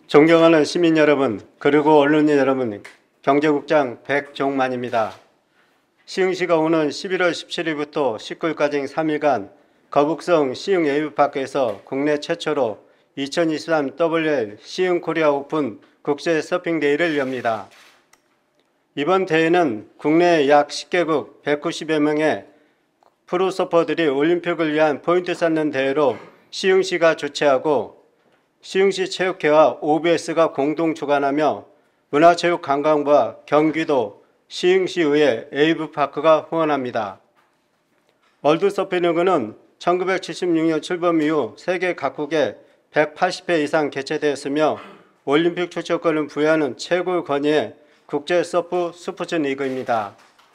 존경하는 시민 여러분, 그리고 언론인 여러분, 경제국장 백종만입니다. 시흥시가 오는 11월 17일부터 19일까지 3일간 거북성 시흥 웨이브파크에서 국내 최초로 2023 WL 시흥 코리아 오픈 국제 서핑대회를 엽니다. 이번 대회는 국내 약 10개국 190여 명의 프로서퍼들이 올림픽을 위한 포인트 쌓는 대회로 시흥시가 주최하고 시흥시 체육회와 OBS가 공동 주관하며 문화체육관광부와 경기도 시흥시의회 웨이브파크가 후원합니다. 월드서핑리그는 1976년 출범 이후 세계 각국에 180회 이상 개최되었으며 올림픽 출전권을 부여하는 최고 권위의 국제 서프 스포츠 리그입니다.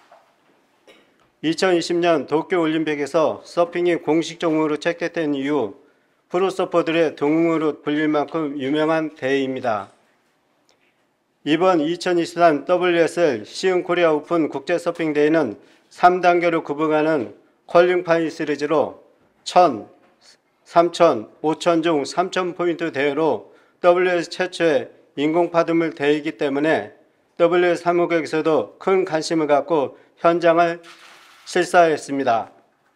2020년 도쿄올림픽에서 서핑이 공식 종목으로 채택된 이후 프로서퍼들의 동물로 불릴 만큼 유명한 대회입니다. 이번 2023 WSL 시흥 코리아 오픈 국제 서핑 대회는 3단계로 구분하는 퀄리파이 시리즈로 1000, 3000, 5000 중 3000포인트 대회로 WS 최초의 인공파도물 대회이기 때문에 WS 사무국에서도 큰 관심을 갖고 현장을 실사했습니다.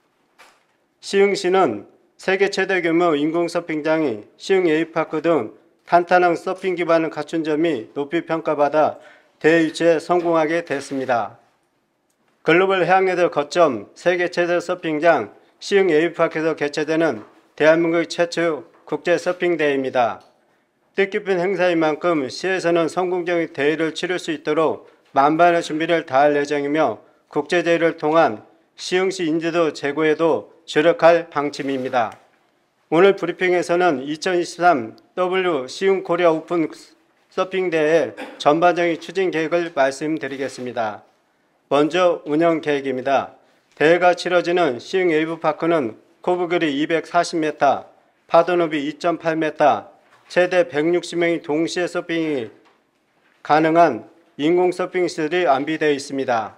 시흥시는 세계 최대 규모 인공서핑장이 시흥 웨이브파크 등 탄탄한 서핑 기반을 갖춘 점이 높이 평가받아 대회 유치에 성공하게 됐습니다. 글로벌 해양레저 거점 세계 최대 서핑장 시흥 웨이브파크에서 개최되는 대한민국 최초 국제 서핑 대회입니다. 뜻깊은 행사인 만큼 시에서는 성공적인 대회를 치를 수 있도록 만반의 준비를 다할 예정이며 국제대회를 통한 시흥시 인지도 제고에도 주력할 방침입니다. 오늘 브리핑에서는 2023 W 시흥 코리아 오픈 서핑 대회 전반적인 추진 계획을 말씀드리겠습니다. 먼저 운영 계획입니다. 대회가 치러지는 시흥 웨이브파크는 코브길이 240m, 파도 높이 2.8m, 최대 160명이 동시에 서핑이 가능한 인공 서핑 시설이 안비되어 있습니다.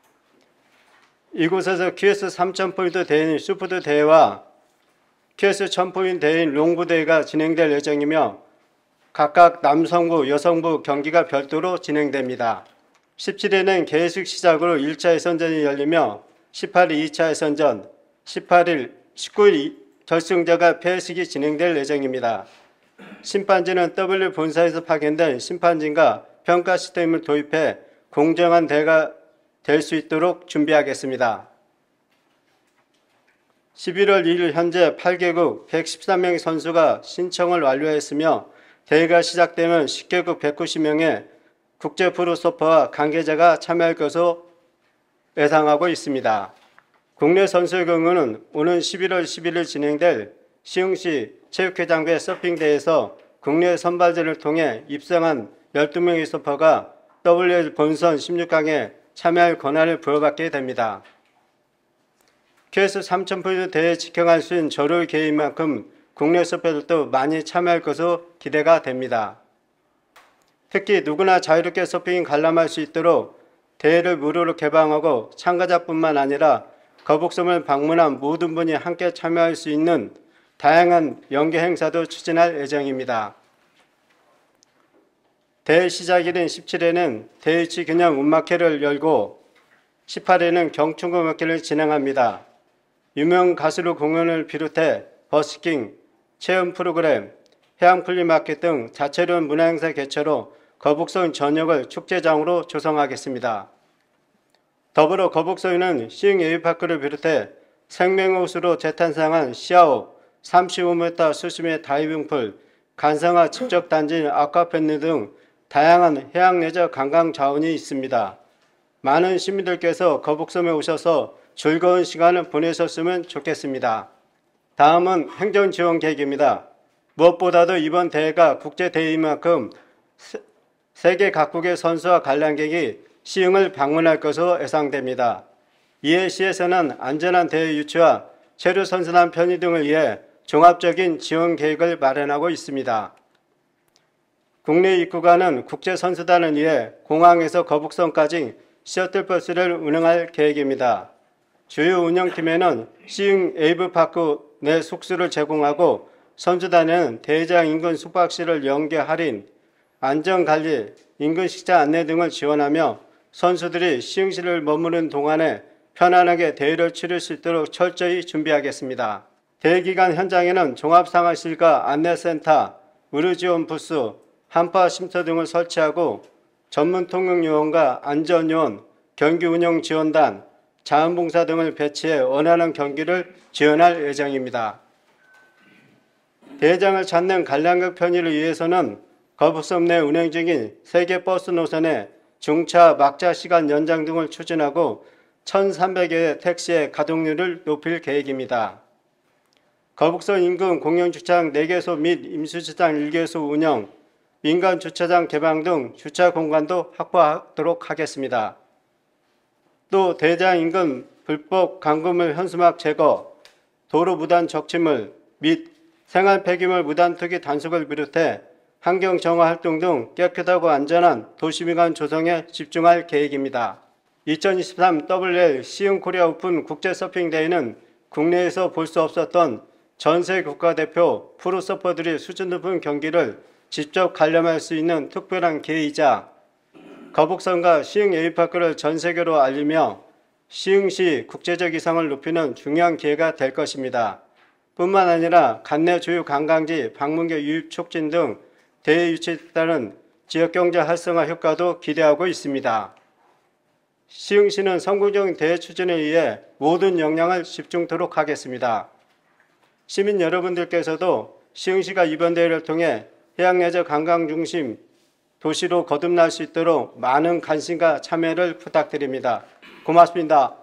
이곳에서 QS 3000포인트 대회인 슈퍼드 대회와 QS 1000포인트 대회인 롱부 대회가 진행될 예정이며 각각 남성부, 여성부 경기가 별도로 진행됩니다. 17일에는 개회식 시작으로 1차 예선전이 열리며 18일 2차 예선전, 19일 결승자가 폐회식이 진행될 예정입니다. 심판진은 W 본사에서 파견된 심판진과 평가 시스템을 도입해 공정한 대회가 될 수 있도록 준비하겠습니다. 11월 2일 현재 8개국 113명의 선수가 신청을 완료했으며 대회가 시작되면 10개국 190명의 국제 프로서퍼와 관계자가 참여할 것으로 예상하고 있습니다. 국내 선수의 경우는 오는 11월 11일 진행될 시흥시 체육회장배 서핑대회에서 국내 선발전을 통해 입상한 12명의 서퍼가 WL 본선 16강에 참여할 권한을 부여받게 됩니다. QS 3000포인트 대회에 직행할 수 있는 저를 계획인 만큼 국내 서퍼들도 많이 참여할 것으로 기대가 됩니다. 특히 누구나 자유롭게 서핑 관람할 수 있도록 대회를 무료로 개방하고 참가자뿐만 아니라 거북섬을 방문한 모든 분이 함께 참여할 수 있는 다양한 연계 행사도 추진할 예정입니다. 대회 시작일인 17일에는 대회치 기념 운마켓을 열고 18일에는 경축 음악회를 진행합니다. 유명 가수로 공연을 비롯해 버스킹, 체험 프로그램, 해양 플리마켓 등 다채로운 문화행사 개최로 거북선 전역을 축제장으로 조성하겠습니다. 더불어 거북선에는 시흥 웨이브파크를 비롯해 생명호수로 재탄생한 시아호, 35m 수심의 다이빙풀, 간성화 집적단지 아쿠아팬느 등 다양한 해양레저 관광 자원이 있습니다. 많은 시민들께서 거북섬에 오셔서 즐거운 시간을 보내셨으면 좋겠습니다. 다음은 행정지원 계획입니다. 무엇보다도 이번 대회가 국제대회인 만큼 세계 각국의 선수와 관람객이 시흥을 방문할 것으로 예상됩니다. 이에 시에서는 안전한 대회 유치와 체류 선순환 편의 등을 위해 종합적인 지원 계획을 마련하고 있습니다. 국내 입국하는 국제선수단을 위해 공항에서 거북선까지 셔틀버스를 운행할 계획입니다. 주요 운영팀에는 시흥 웨이브파크 내 숙소를 제공하고 선수단은 대회장 인근 숙박시를 연계 할인, 안전관리, 인근 식사 안내 등을 지원하며 선수들이 시흥시를 머무는 동안에 편안하게 대회를 치를 수 있도록 철저히 준비하겠습니다. 대회 기간 현장에는 종합상황실과 안내센터, 의료지원 부스, 한파쉼터 등을 설치하고 전문 통역요원과 안전요원, 경기 운영 지원단, 자원봉사 등을 배치해 원하는 경기를 지원할 예정입니다. 대회장을 찾는 관람객 편의를 위해서는 거북섬 내 운행 중인 세계 버스 노선의 중차, 막차 시간 연장 등을 추진하고 1,300여 택시의 가동률을 높일 계획입니다. 거북선 인근 공영주차장 4개소 및 임수주차장 1개소 운영, 민간 주차장 개방 등 주차 공간도 확보하도록 하겠습니다. 또 대회장 인근 불법 강금물 현수막 제거, 도로 무단 적치물 및 생활 폐기물 무단 투기 단속을 비롯해 환경 정화 활동 등 깨끗하고 안전한 도시미관 조성에 집중할 계획입니다. 2023 WL 시흥 코리아 오픈 국제 서핑 대회는 국내에서 볼 수 없었던 전세 국가대표 프로 서퍼들이 수준 높은 경기를 직접 관람할 수 있는 특별한 기회이자 거북선과 시흥 에이파크를 전 세계로 알리며 시흥시 국제적 위상을 높이는 중요한 기회가 될 것입니다. 뿐만 아니라 관내 주요 관광지 방문객 유입 촉진 등 대회 유치에 따른 지역경제 활성화 효과도 기대하고 있습니다. 시흥시는 성공적인 대회 추진을 위해 모든 역량을 집중토록 하겠습니다. 시민 여러분들께서도 시흥시가 이번 대회를 통해 해양레저 관광 중심 도시로 거듭날 수 있도록 많은 관심과 참여를 부탁드립니다. 고맙습니다.